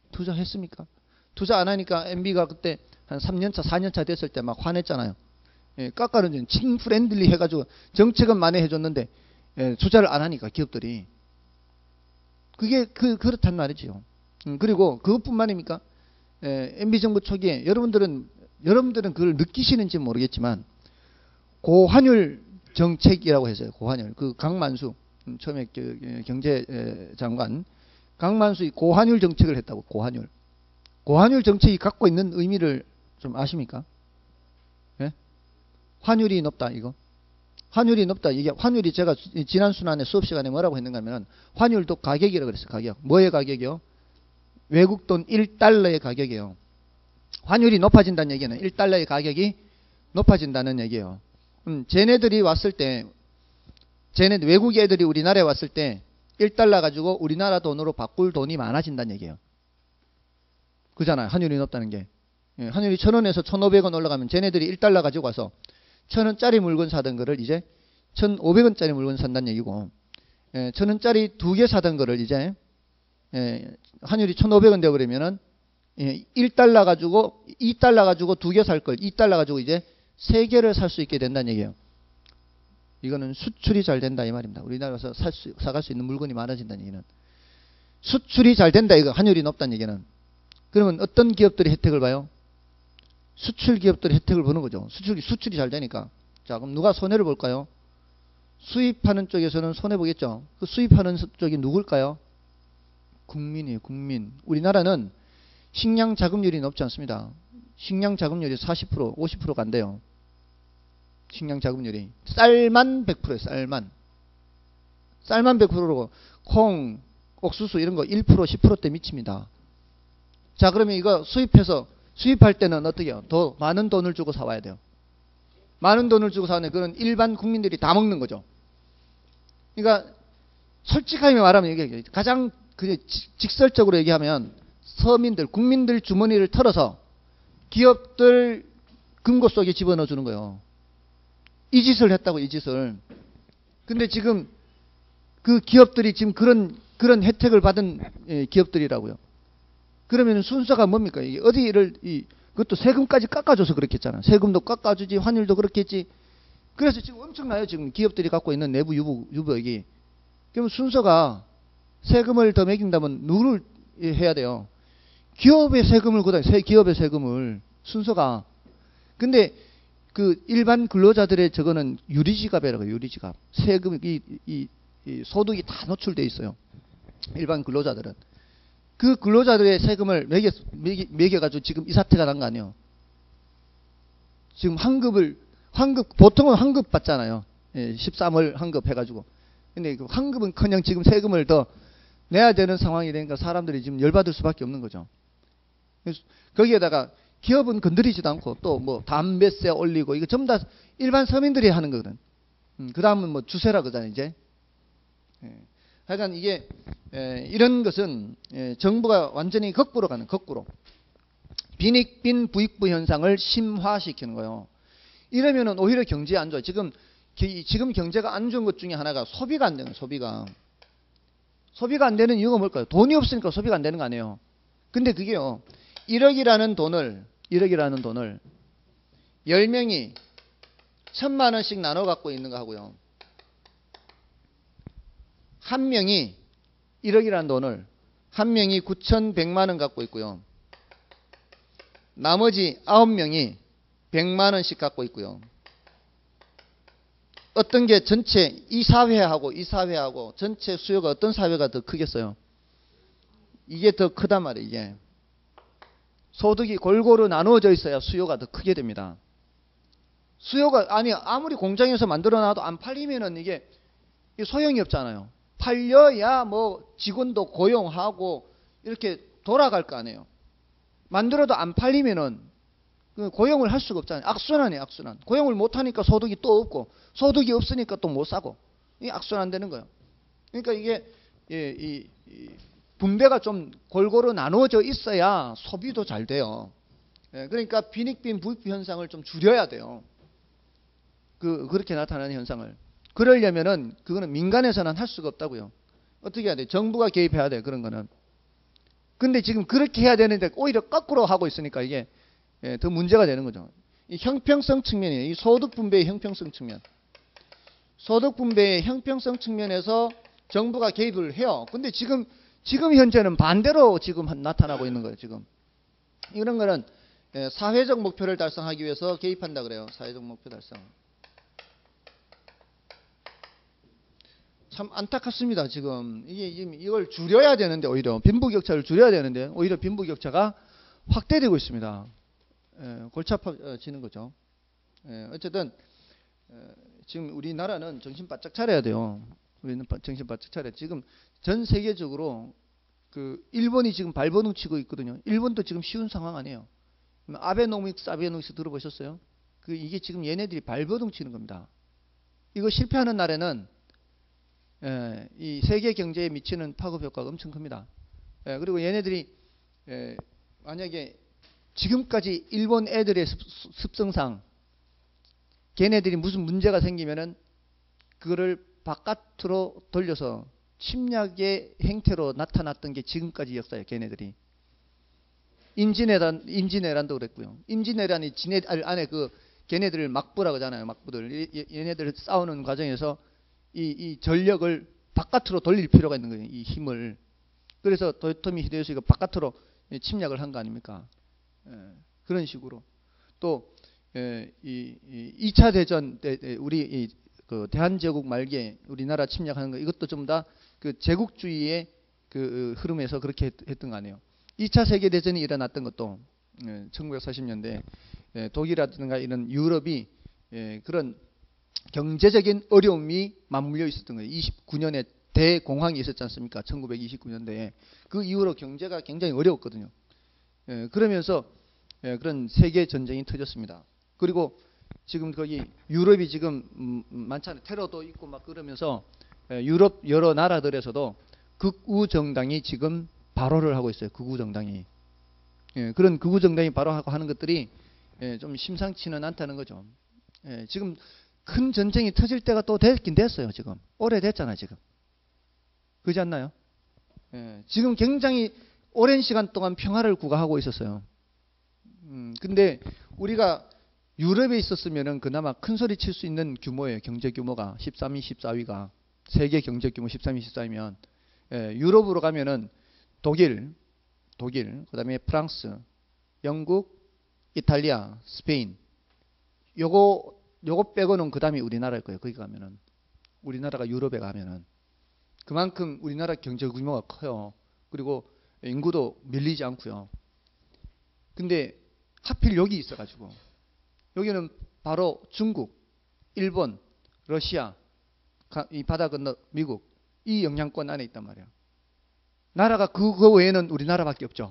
투자했습니까? 투자 안 하니까 MB가 그때 한 3년차, 4년차 됐을 때 막 화냈잖아요. 예, 깎아는 친 프렌들리 해가지고 정책은 많이 해줬는데 예, 투자를 안 하니까 기업들이. 그게 그렇단 말이지요. 그리고 그것뿐만입니까? 예, MB 정부 초기에 여러분들은 그걸 느끼시는지 모르겠지만 고환율 정책이라고 했어요. 고환율. 그 강만수 처음에 경제장관 강만수이 고환율 정책을 했다고. 고환율. 고환율 정책이 갖고 있는 의미를 좀 아십니까? 예? 환율이 높다 이거. 환율이 높다. 이게 환율이 제가 지난 순환에 수업 시간에 뭐라고 했는가 하면 환율도 가격이라고 그랬어요. 가격. 뭐의 가격이요? 외국 돈 1달러의 가격이에요. 환율이 높아진다는 얘기는 1달러의 가격이 높아진다는 얘기예요. 쟤네들이 왔을 때 외국 애들이 우리나라에 왔을 때 1달러 가지고 우리나라 돈으로 바꿀 돈이 많아진다는 얘기예요. 그잖아요. 환율이 높다는 게. 예, 환율이 1,000원에서 1,500원 올라가면 쟤네들이 1달러 가지고 와서 1,000원짜리 물건 사던 거를 이제 1,500원짜리 물건 산다는 얘기고, 1,000원짜리 2개 사던 거를 이제 환율이 1,500원 되어 버리면은 1달러 가지고 2달러 가지고 2개 살 걸 2달러 가지고 이제 3개를 살 수 있게 된다는 얘기예요. 이거는 수출이 잘 된다 이 말입니다. 우리나라에서 사갈 수 있는 물건이 많아진다는 얘기는 수출이 잘 된다 이거. 환율이 높다는 얘기는. 그러면 어떤 기업들이 혜택을 봐요? 수출 기업들이 혜택을 보는 거죠. 수출이 잘 되니까. 자, 그럼 누가 손해를 볼까요? 수입하는 쪽에서는 손해 보겠죠. 그 수입하는 쪽이 누굴까요? 국민이에요. 국민. 우리나라는 식량 자급률이 높지 않습니다. 식량 자급률이 40%, 50%가 안 돼요. 식량 자급률이. 쌀만 100%예요. 쌀만 100%고 콩, 옥수수 이런 거 1%, 10%대 미칩니다. 자, 그러면 이거 수입할 때는 어떻게 해요? 더 많은 돈을 주고 사와야 돼요. 많은 돈을 주고 사는 그런 일반 국민들이 다 먹는 거죠. 그러니까 솔직하게 말하면 이게 가장 직설적으로 얘기하면 서민들, 국민들 주머니를 털어서 기업들 금고 속에 집어넣어 주는 거예요. 이 짓을 했다고, 이 짓을. 근데 지금 그 기업들이 지금 그런 혜택을 받은 기업들이라고요. 그러면 순서가 뭡니까? 이게 어디를, 그것도 세금까지 깎아줘서 그렇겠잖아. 세금도 깎아주지, 환율도 그렇겠지. 그래서 지금 엄청나요. 지금 기업들이 갖고 있는 내부 유보액이. 그러면 순서가 세금을 더 매긴다면 누구를 해야 돼요? 기업의 세금을 기업의 세금을 순서가. 근데 그 일반 근로자들의 저거는 유리지갑이라고 해요. 유리지갑. 세금이 소득이 다 노출돼 있어요. 일반 근로자들은. 그 근로자들의 세금을 매겨가지고 지금 이 사태가 난 거 아니에요. 지금 보통은 환급 받잖아요. 13월 환급 해가지고. 근데 그 환급은 그냥 지금 세금을 더 내야 되는 상황이 되니까 사람들이 지금 열받을 수밖에 없는 거죠. 거기에다가 기업은 건드리지도 않고 또 뭐 담배세 올리고 이거 전부 다 일반 서민들이 하는 거거든. 그 다음은 뭐 주세라 그러잖아요, 이제. 하여간 이게 이런 것은 정부가 완전히 거꾸로 가는 거꾸로 빈익빈 부익부 현상을 심화시키는 거예요. 이러면은 오히려 경제에 안 좋아요. 지금 경제가 안 좋은 것 중에 하나가 소비가 안 되는 소비가 안 되는 이유가 뭘까요? 돈이 없으니까 소비가 안 되는 거 아니에요. 근데 그게요. 1억이라는 돈을 10명이 1,000만 원씩 나눠 갖고 있는 거 하고요. 한 명이 1억이라는 돈을 한 명이 9,100만 원 갖고 있고요. 나머지 9명이 100만 원씩 갖고 있고요. 어떤 게 전체 이 사회하고 전체 수요가 어떤 사회가 더 크겠어요? 이게 더 크단 말이에요. 이게. 소득이 골고루 나누어져 있어야 수요가 더 크게 됩니다. 수요가 아무리 공장에서 만들어 놔도 안 팔리면은 이게 소용이 없잖아요. 팔려야 뭐 직원도 고용하고 이렇게 돌아갈 거 아니에요. 만들어도 안 팔리면은 고용을 할 수가 없잖아요. 악순환이에요, 악순환. 고용을 못 하니까 소득이 또 없고 소득이 없으니까 또 못 사고 이 악순환 되는 거예요. 그러니까 이게 이 분배가 좀 골고루 나누어져 있어야 소비도 잘 돼요. 그러니까 빈익빈 부익부 현상을 좀 줄여야 돼요. 그렇게 나타나는 현상을. 그러려면은 그거는 민간에서는 할 수가 없다고요. 어떻게 해야 돼? 정부가 개입해야 돼. 그런 거는. 근데 지금 그렇게 해야 되는데 오히려 거꾸로 하고 있으니까 이게 더 문제가 되는 거죠. 이 형평성 측면이에요. 이 소득 분배의 형평성 측면. 소득 분배의 형평성 측면에서 정부가 개입을 해요. 근데 지금 현재는 반대로 지금 나타나고 있는 거예요. 지금 이런 거는 사회적 목표를 달성하기 위해서 개입한다 그래요. 사회적 목표 달성. 참 안타깝습니다. 지금 이걸 줄여야 되는데 오히려 빈부격차를 줄여야 되는데 오히려 빈부격차가 확대되고 있습니다. 골치 아파지는 거죠. 어쨌든 지금 우리나라는 정신 바짝 차려야 돼요. 우리는 정신 바짝 차려야 돼요. 지금 전 세계적으로 그 일본이 지금 발버둥 치고 있거든요. 일본도 지금 쉬운 상황 아니에요. 아베노믹스 들어보셨어요? 이게 지금 얘네들이 발버둥 치는 겁니다. 이거 실패하는 날에는 이 세계 경제에 미치는 파급 효과가 엄청 큽니다. 그리고 얘네들이 만약에 지금까지 일본 애들의 습성상 걔네들이 무슨 문제가 생기면은 그거를 바깥으로 돌려서 침략의 행태로 나타났던 게 지금까지 역사예요. 걔네들이 임진왜란도 그랬고요. 임진왜란이 지네 안에 걔네들을 막부라고 하잖아요. 막부들 얘네들 싸우는 과정에서 이 전력을 바깥으로 돌릴 필요가 있는 거예요. 이 힘을. 그래서 도요토미 히데요시가 바깥으로 침략을 한 거 아닙니까? 그런 식으로. 또 2차 대전 때 우리 그 대한제국 말기에 우리나라 침략하는 거 이것도 좀 다 그 제국주의의 그 흐름에서 그렇게 했던 거 아니에요. 2차 세계대전이 일어났던 것도 1940년대 독일이라든가 이런 유럽이 그런 경제적인 어려움이 맞물려 있었던 거예요. 29년에 대공황이 있었지 않습니까? 1929년대에. 그 이후로 경제가 굉장히 어려웠거든요. 그러면서 그런 세계 전쟁이 터졌습니다. 그리고 지금 거기 유럽이 지금 많잖아요. 테러도 있고 막 그러면서 유럽 여러 나라들에서도 극우 정당이 지금 발호를 하고 있어요. 극우 정당이. 그런 극우 정당이 발호하고 하는 것들이 좀 심상치는 않다는 거죠. 지금 큰 전쟁이 터질 때가 또 됐긴 됐어요. 지금 오래됐잖아요. 지금 그렇지 않나요? 지금 굉장히 오랜 시간 동안 평화를 구가하고 있었어요. 근데 우리가 유럽에 있었으면은 그나마 큰 소리 칠 수 있는 규모예요. 경제 규모가 13위, 14위가 세계 경제 규모 13위, 14위면 유럽으로 가면은 독일, 그다음에 프랑스, 영국, 이탈리아, 스페인. 요거 빼고는 그다음에 우리나라일 거예요. 거기 가면은 우리나라가 유럽에 가면은 그만큼 우리나라 경제 규모가 커요. 그리고 인구도 밀리지 않고요. 근데 하필 여기 있어가지고 여기는 바로 중국, 일본, 러시아, 이 바다 건너 미국 이 영향권 안에 있단 말이에요. 나라가 그거 외에는 우리나라밖에 없죠.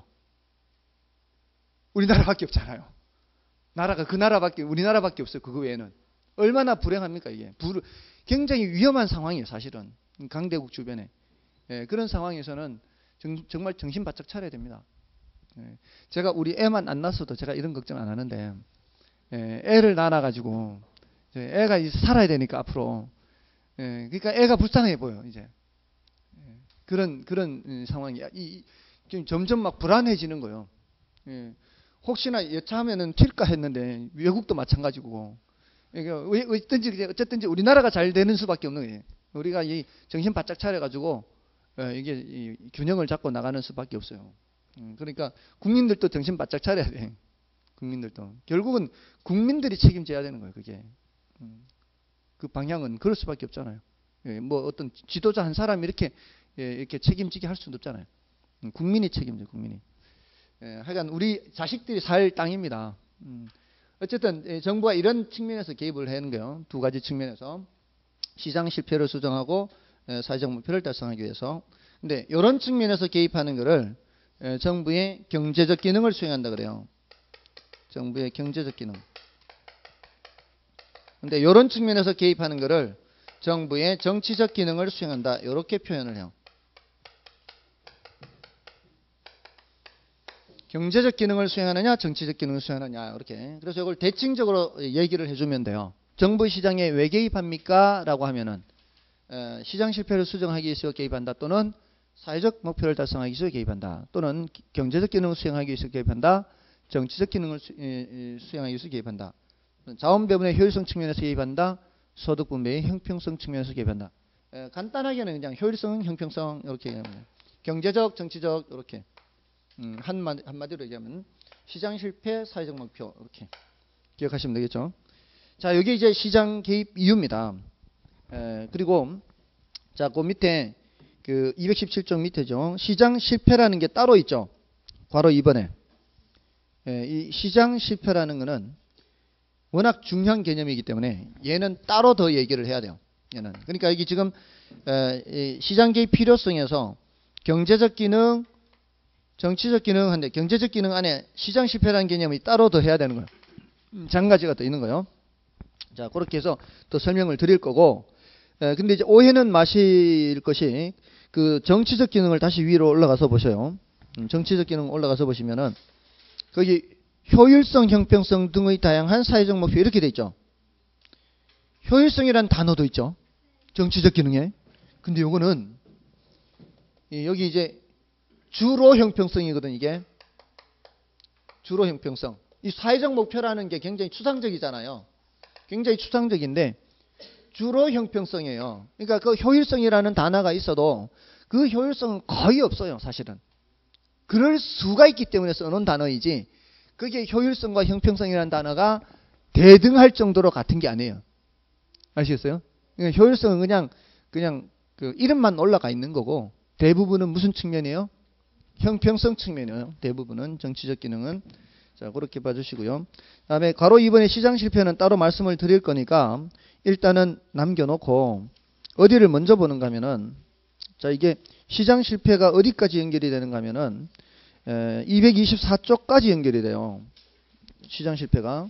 우리나라밖에 없잖아요. 나라가 우리나라밖에 없어요. 그거 외에는. 얼마나 불행합니까 이게. 굉장히 위험한 상황이에요. 사실은. 강대국 주변에. 그런 상황에서는 정말 정신 바짝 차려야 됩니다. 제가 우리 애만 안 낳았어도 제가 이런 걱정 안 하는데 애를 낳아가지고 애가 이제 살아야 되니까 앞으로 그러니까 애가 불쌍해 보여 이제 그런 상황이야. 점점 막 불안해지는 거예요. 혹시나 여차하면은 튈까 했는데 외국도 마찬가지고 어쨌든지 우리나라가 잘 되는 수밖에 없는 거예요. 우리가 이 정신 바짝 차려가지고 이게 이 균형을 잡고 나가는 수밖에 없어요. 그러니까 국민들도 정신 바짝 차려야 돼. 국민들도 결국은 국민들이 책임져야 되는 거예요. 그게 그 방향은 그럴 수밖에 없잖아요. 뭐 어떤 지도자 한 사람이 이렇게 책임지게 할 수는 없잖아요. 국민이 책임져. 국민이. 하여간 우리 자식들이 살 땅입니다. 어쨌든 정부가 이런 측면에서 개입을 하는 거예요. 두 가지 측면에서 시장 실패를 수정하고 사회적 목표를 달성하기 위해서. 근데 이런 측면에서 개입하는 거를 정부의 경제적 기능을 수행한다 그래요. 정부의 경제적 기능. 근데 이런 측면에서 개입하는 거를 정부의 정치적 기능을 수행한다. 이렇게 표현을 해요. 경제적 기능을 수행하느냐, 정치적 기능을 수행하느냐, 이렇게. 그래서 이걸 대칭적으로 얘기를 해주면 돼요. 정부 시장에 왜 개입합니까? 라고 하면은, 시장 실패를 수정하기 위해서 개입한다 또는 사회적 목표를 달성하기 위해서 개입한다. 또는 경제적 기능을 수행하기 위해서 개입한다. 정치적 기능을 수행하기 위해서 개입한다. 자원 배분의 효율성 측면에서 개입한다. 소득 분배의 형평성 측면에서 개입한다. 간단하게는 그냥 효율성, 형평성 이렇게 얘기합니다. 경제적, 정치적 이렇게 한마디로 얘기하면 시장 실패, 사회적 목표 이렇게 기억하시면 되겠죠. 자, 여기 이제 시장 개입 이유입니다. 그리고 자, 그 밑에 그 217쪽 밑에죠. 시장 실패라는 게 따로 있죠. 괄호 2번에. 이 시장 실패라는 거는 워낙 중요한 개념이기 때문에 얘는 따로 더 얘기를 해야 돼요. 얘는. 그러니까 여기 지금 시장 개입 필요성에서 경제적 기능, 정치적 기능 한데 경제적 기능 안에 시장 실패라는 개념이 따로 더 해야 되는 거예요. 장가지가 더 있는 거예요. 자, 그렇게 해서 또 설명을 드릴 거고, 근데 이제 오해는 마실 것이 그 정치적 기능을 다시 위로 올라가서 보셔요. 정치적 기능 올라가서 보시면은 거기 효율성, 형평성 등의 다양한 사회적 목표 이렇게 돼 있죠. 효율성이라는 단어도 있죠. 정치적 기능에. 근데 요거는 여기 이제 주로 형평성이거든, 이게. 주로 형평성. 이 사회적 목표라는 게 굉장히 추상적이잖아요. 굉장히 추상적인데 주로 형평성이에요. 그러니까 그 효율성이라는 단어가 있어도 그 효율성은 거의 없어요, 사실은. 그럴 수가 있기 때문에 써놓은 단어이지 그게 효율성과 형평성이라는 단어가 대등할 정도로 같은 게 아니에요. 아시겠어요? 그러니까 효율성은 그냥 그 이름만 올라가 있는 거고 대부분은 무슨 측면이에요? 형평성 측면이에요. 대부분은 정치적 기능은. 자, 그렇게 봐주시고요. 다음에 괄호 2번의 시장 실패는 따로 말씀을 드릴 거니까 일단은 남겨놓고 어디를 먼저 보는가 하면은 자, 이게 시장 실패가 어디까지 연결이 되는가 하면은 224쪽까지 연결이 돼요. 시장 실패가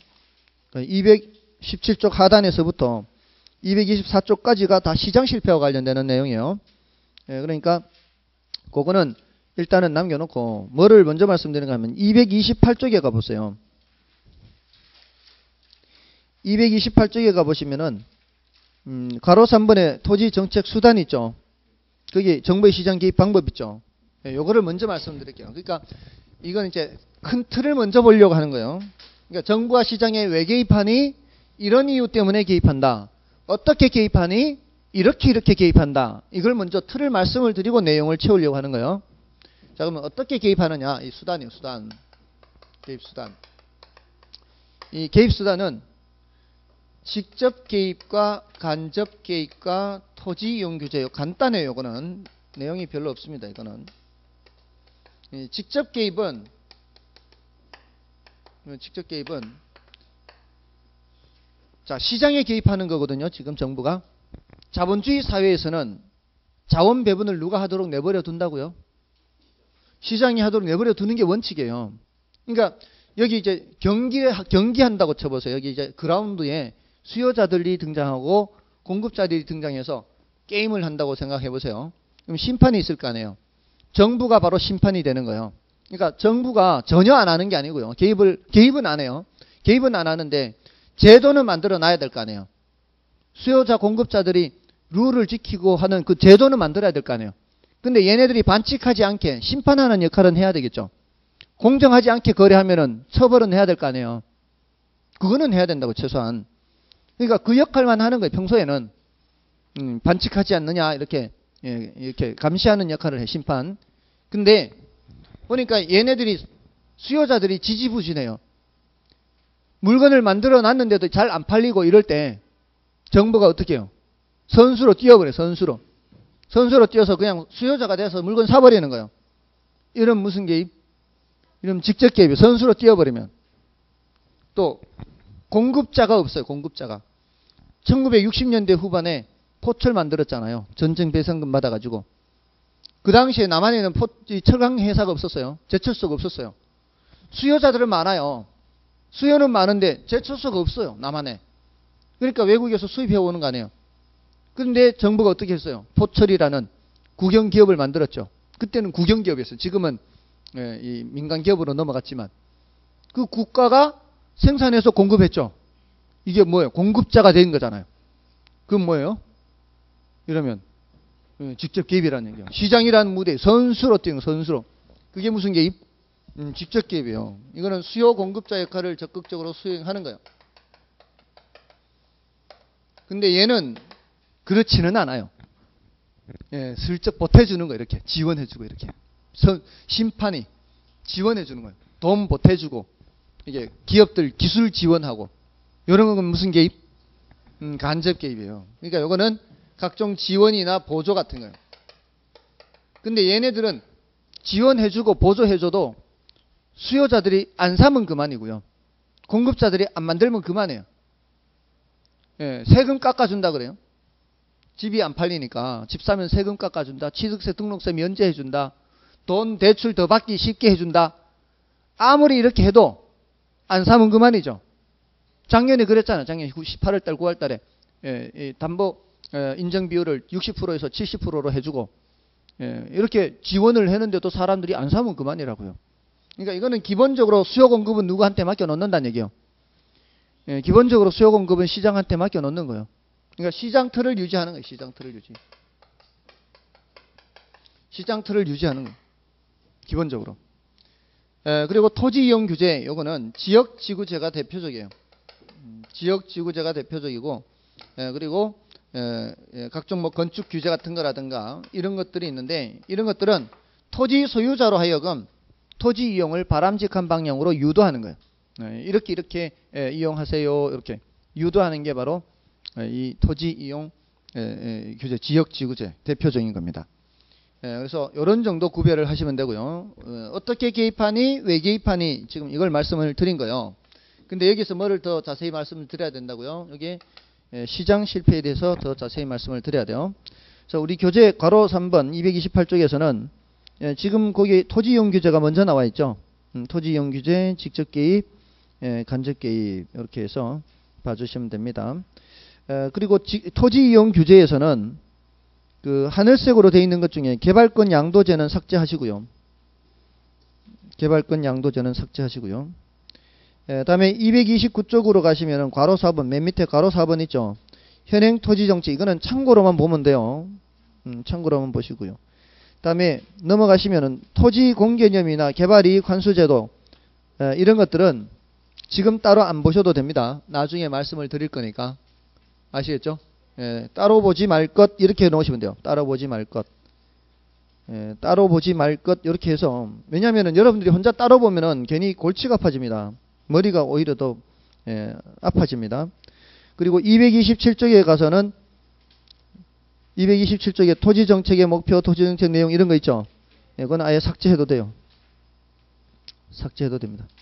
217쪽 하단에서부터 224쪽까지가 다 시장 실패와 관련되는 내용이에요. 그러니까 그거는 일단은 남겨놓고 뭐를 먼저 말씀드리는가 하면 228쪽에 가보세요. 228쪽에 가보시면은 괄호 3번에 토지 정책 수단 있죠. 거기 정부의 시장 개입 방법 있죠. 요거를 먼저 말씀드릴게요. 그러니까 이건 이제 큰 틀을 먼저 보려고 하는 거예요. 그러니까 정부와 시장에 왜 개입하니? 이런 이유 때문에 개입한다. 어떻게 개입하니? 이렇게 개입한다. 이걸 먼저 틀을 말씀을 드리고 내용을 채우려고 하는 거예요. 자, 그러면 어떻게 개입하느냐? 이 수단이에요, 수단. 개입 수단. 이 개입 수단은 직접 개입과 간접 개입과 토지 이용 규제요. 간단해요, 이거는. 내용이 별로 없습니다, 이거는. 직접 개입은 자, 시장에 개입하는 거거든요, 지금 정부가. 자본주의 사회에서는 자원 배분을 누가 하도록 내버려 둔다고요? 시장이 하도록 내버려 두는 게 원칙이에요. 그러니까 여기 이제 경기한다고 쳐보세요. 여기 이제 그라운드에 수요자들이 등장하고 공급자들이 등장해서 게임을 한다고 생각해 보세요. 그럼 심판이 있을 거 아니에요. 정부가 바로 심판이 되는 거예요. 그러니까 정부가 전혀 안 하는 게 아니고요. 개입은 안 해요. 개입은 안 하는데 제도는 만들어 놔야 될 거 아니에요. 수요자 공급자들이 룰을 지키고 하는 그 제도는 만들어야 될 거 아니에요. 근데 얘네들이 반칙하지 않게 심판하는 역할은 해야 되겠죠. 공정하지 않게 거래하면은 처벌은 해야 될 거 아니에요. 그거는 해야 된다고, 최소한. 그러니까 그 역할만 하는 거예요. 평소에는 반칙하지 않느냐 이렇게 감시하는 역할을 해, 심판. 근데 보니까 얘네들이 수요자들이 지지부진해요. 물건을 만들어 놨는데도 잘 안 팔리고 이럴 때 정부가 어떻게 해요? 선수로 뛰어버려요. 선수로 뛰어서 그냥 수요자가 돼서 물건 사버리는 거예요. 이런 무슨 개입? 이런 직접 개입이에요. 선수로 뛰어버리면. 또 공급자가 없어요. 공급자가. 1960년대 후반에 포철 만들었잖아요. 전쟁 배상금 받아가지고. 그 당시에 남한에는 철강 회사가 없었어요. 제철소가 없었어요. 수요자들은 많아요. 수요는 많은데 제철소가 없어요. 남한에. 그러니까 외국에서 수입해 오는 거 아니에요. 그런데 정부가 어떻게 했어요? 포철이라는 국영기업을 만들었죠. 그때는 국영기업이었어요. 지금은 이 민간기업으로 넘어갔지만 그 국가가 생산해서 공급했죠. 이게 뭐예요? 공급자가 된 거잖아요. 그건 뭐예요? 이러면 직접 개입이라는 얘기예요. 시장이라는 무대에 선수로 뛰는 선수로. 그게 무슨 개입? 직접 개입이에요. 이거는 수요 공급자 역할을 적극적으로 수행하는 거예요. 근데 얘는 그렇지는 않아요. 슬쩍 보태주는 거예요. 이렇게 지원해주고 이렇게 심판이 지원해주는 거예요. 돈 보태주고 이게 기업들 기술 지원하고 이런 건 무슨 개입? 간접 개입이에요. 그러니까 이거는 각종 지원이나 보조 같은 거예요. 근데 얘네들은 지원해주고 보조해줘도 수요자들이 안 사면 그만이고요. 공급자들이 안 만들면 그만해요. 세금 깎아준다 그래요. 집이 안 팔리니까 집 사면 세금 깎아준다. 취득세 등록세 면제해준다. 돈 대출 더 받기 쉽게 해준다. 아무리 이렇게 해도 안 사면 그만이죠. 작년에 그랬잖아요. 작년 18월 달 9월 달에 담보 인정 비율을 60%에서 70%로 해주고 이렇게 지원을 했는데도 사람들이 안 사면 그만이라고요. 그러니까 이거는 기본적으로 수요 공급은 누구한테 맡겨 놓는다는 얘기예요. 기본적으로 수요 공급은 시장한테 맡겨 놓는 거예요. 그러니까 시장 틀을 유지하는 거예요. 시장 틀을 유지. 시장 틀을 유지하는 거예요. 기본적으로. 그리고 토지 이용 규제, 요거는 지역 지구제가 대표적이에요. 지역 지구제가 대표적이고, 그리고 각종 뭐 건축 규제 같은 거라든가 이런 것들이 있는데, 이런 것들은 토지 소유자로 하여금 토지 이용을 바람직한 방향으로 유도하는 거예요. 이렇게 이용하세요. 이렇게 유도하는 게 바로 이 토지 이용 규제, 지역 지구제 대표적인 겁니다. 그래서 이런 정도 구별을 하시면 되고요. 어떻게 개입하니, 왜 개입하니, 지금 이걸 말씀을 드린 거예요. 근데 여기서 뭐를 더 자세히 말씀을 드려야 된다고요? 여기 시장 실패에 대해서 더 자세히 말씀을 드려야 돼요. 그래서 우리 교재 괄호 3번 228쪽에서는 지금 거기 토지 이용 규제가 먼저 나와 있죠. 토지 이용 규제, 직접 개입, 간접 개입 이렇게 해서 봐주시면 됩니다. 그리고 토지 이용 규제에서는 그 하늘색으로 되어 있는 것 중에 개발권 양도제는 삭제하시고요. 개발권 양도제는 삭제하시고요. 다음에 229쪽으로 가시면은 괄호 4번, 맨 밑에 괄호 4번 있죠. 현행 토지 정책, 이거는 참고로만 보면 돼요. 참고로만 보시고요. 다음에 넘어가시면은 토지 공개념이나 개발이익 환수제도, 이런 것들은 지금 따로 안 보셔도 됩니다. 나중에 말씀을 드릴 거니까. 아시겠죠? 따로 보지 말 것, 이렇게 해 놓으시면 돼요. 따로 보지 말 것. 따로 보지 말 것, 이렇게 해서. 왜냐면은 여러분들이 혼자 따로 보면은 괜히 골치가 아파집니다. 머리가 오히려 더 아파집니다. 그리고 227쪽에 가서는 227쪽에 토지정책의 목표, 토지정책 내용 이런 거 있죠. 그건 아예 삭제해도 돼요. 삭제해도 됩니다.